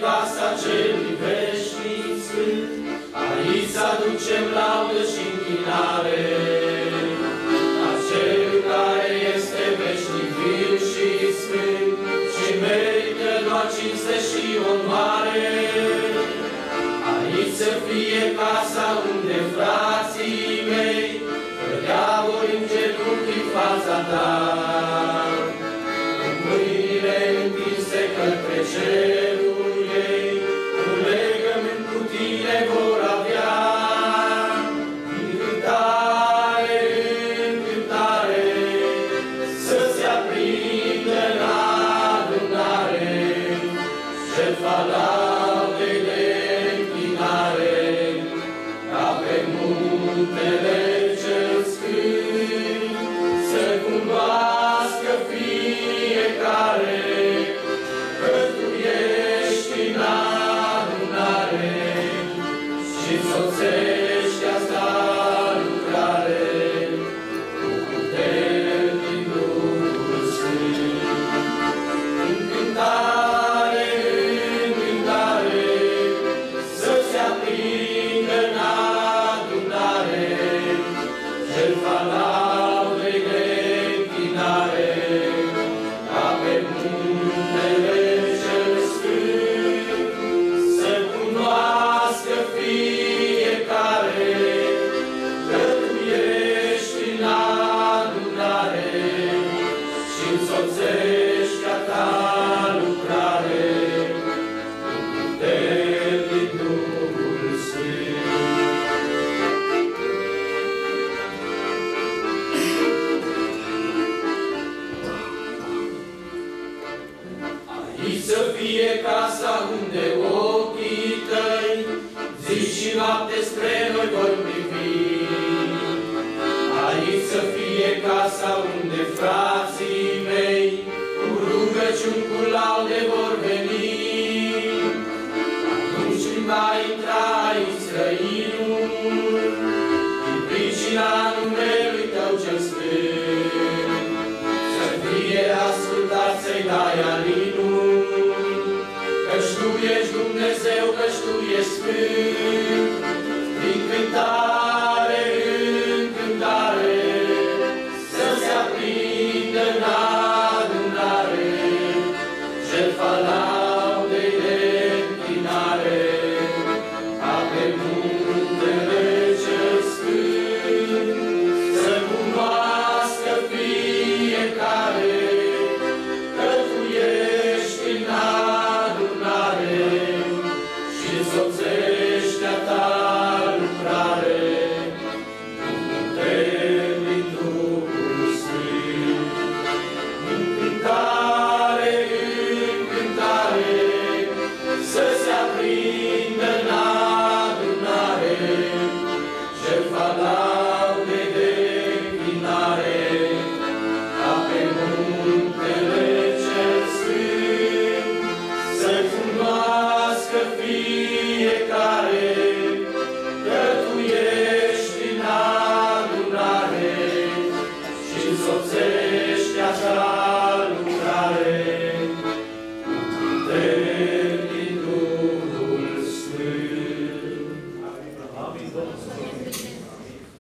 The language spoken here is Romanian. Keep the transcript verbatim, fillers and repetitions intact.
casa celui veșnic sfânt, aici să aducem laudă și închinare a celui care este veșnic, viu și sfânt și merită doar cinste și onoare. Aici să fie casa unde frații mei cădea vor în genunchi în fața ta, cu mâinile întinse către cerul ei, un legământ cu tine vor avea. În cântare, în cântare, să se aprindă în adunare jertfa laudei de închinare, ca pe muntele cel sfânt să cunoască fiecare că Tu ești în adunare și însoțești asta lucrare cu putere din Duhul Sfânt. În cântare, în cântare, să se aprindă în adunare jertfa laudei de închinare, ca pe muntele cel sfânt să cunoască fiecare că Tu ești în adunare și însoțești a Ta lucrare cu putere din Duhul Sfânt. Aici să fie casa unde ochii Tăi zi și noapte spre noi vor privi. Aici să fie casa unde frații mei cu rugăciuni, cu laude vor veni. Atunci când va intra aici străinul, din pricina numelui Tău cel sfânt, să fie ascultat, să-i dai alinul, căci Tu ești Dumnezeu, căci Tu ești Sfânt.